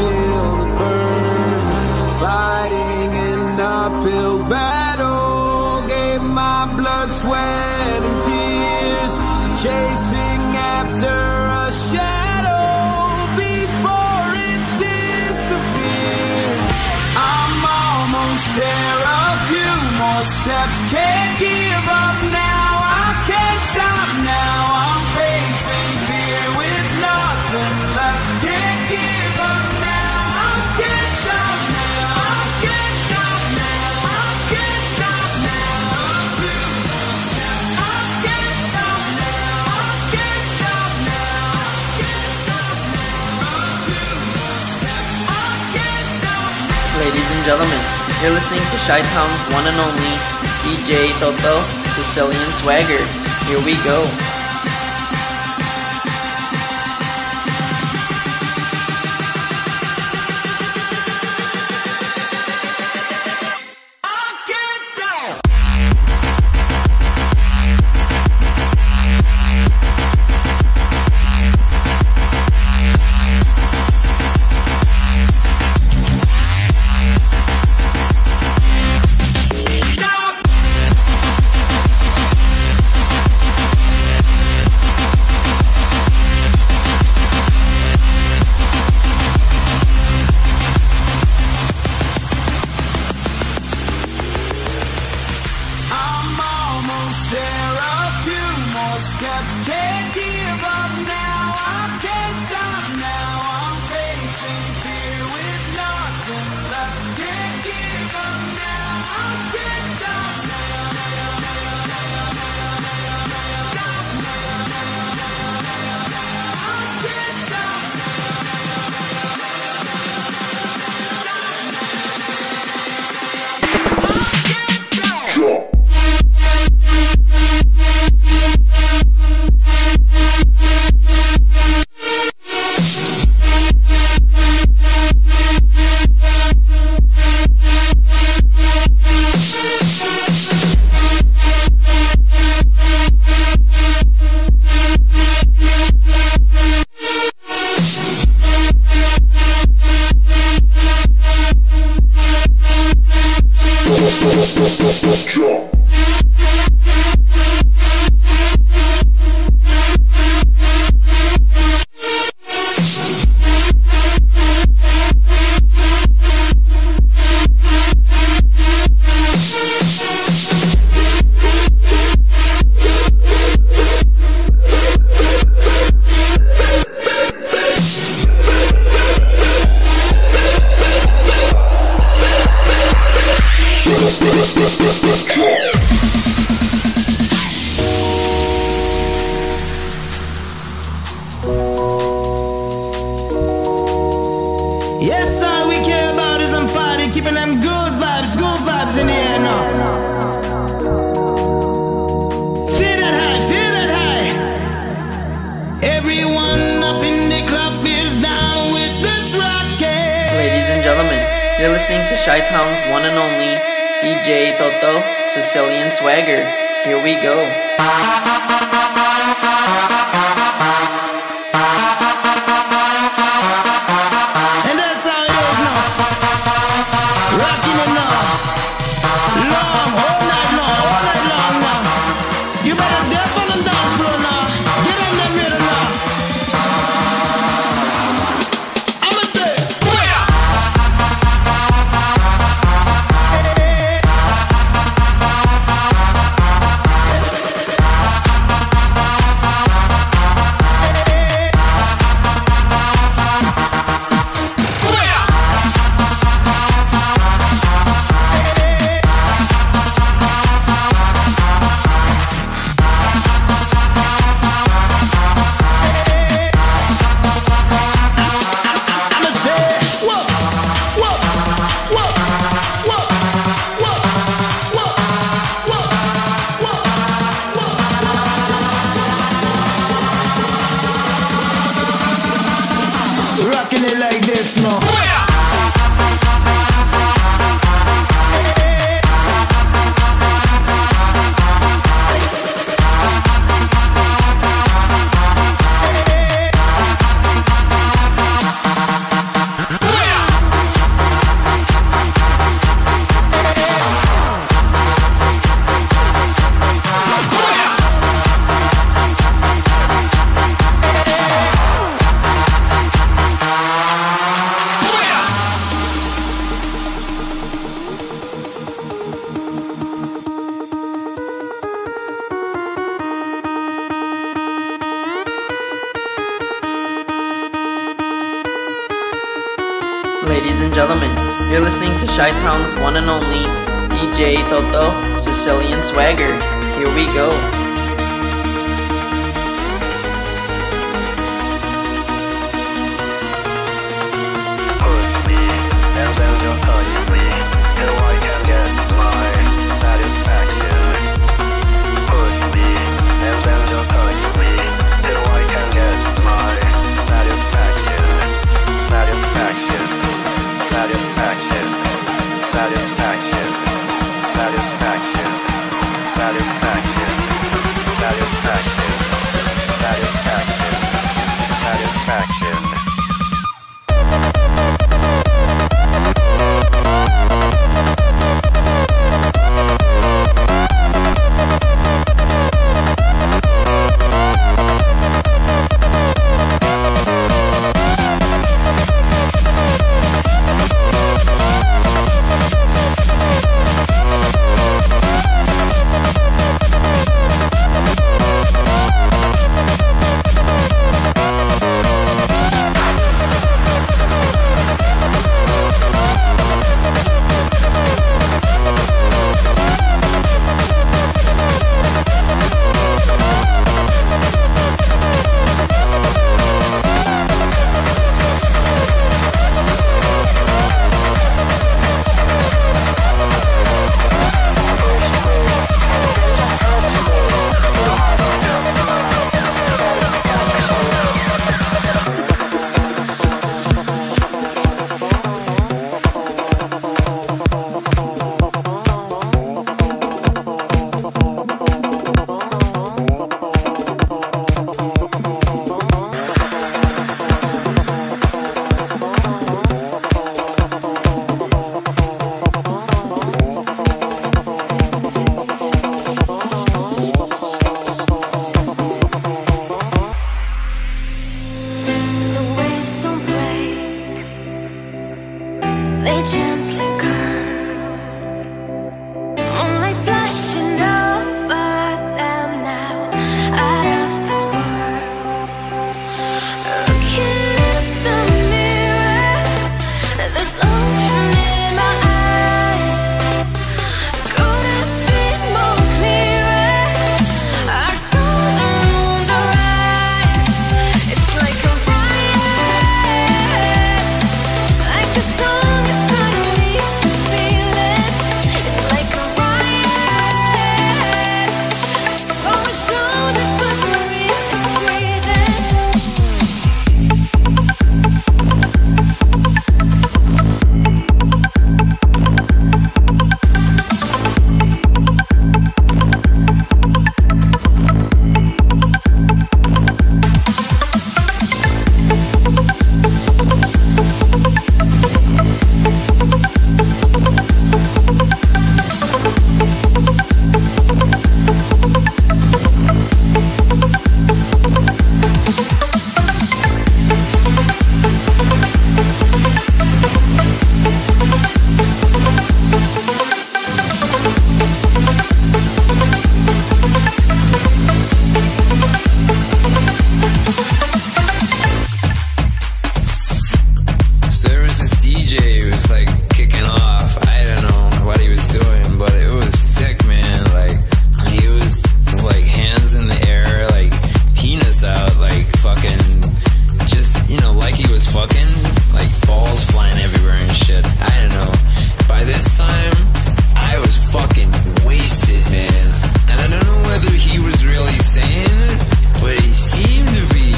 feel the burn. Fighting an uphill battle, gave my blood, sweat, and tears, chasing after a shadow before it disappears. I'm almost there, a few more steps, can't give up now, I can't stop now. I'm facing fear with nothing left, can't give up now, I can't stop now, I can't stop now, I can't stop now. A few more steps, I can't stop now, I can't stop now, I can't stop now. A few more steps, I can't stop now. Ladies and gentlemen, you're listening to Chi-Town's one and only DJ Toto, Sicilian-Swagger. Here we go. Can't give up now, I can't stop now. I'm facing fear with nothing left. Can't give up now, I can't stop now. I can't stop. Jump. Yes, all we care about is some party, keeping them good vibes in the air now. Feel that high. Everyone up in the club is down with this rocket. Ladies and gentlemen, you're listening to Chi-Town's one and only DJ Toto, Sicilian-Swagger. Here we go. Ladies and gentlemen, you're listening to Chi-Town's one and only DJ Toto, Sicilian-Swagger. Here we go. Push me, and then just touch me, till I can get my satisfaction. Push me, and then just touch me, till I can get my satisfaction. Satisfaction, satisfaction, satisfaction, satisfaction, satisfaction, satisfaction, satisfaction, satisfaction.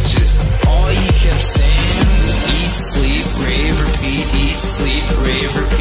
Rave, repeat,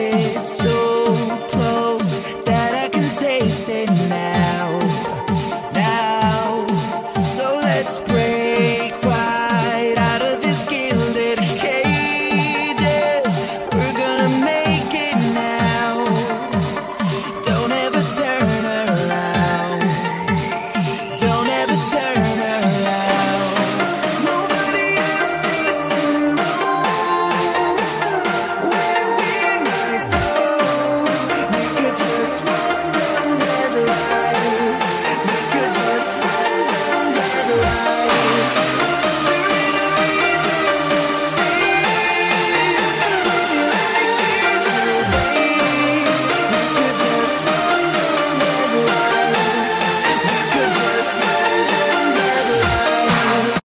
lips.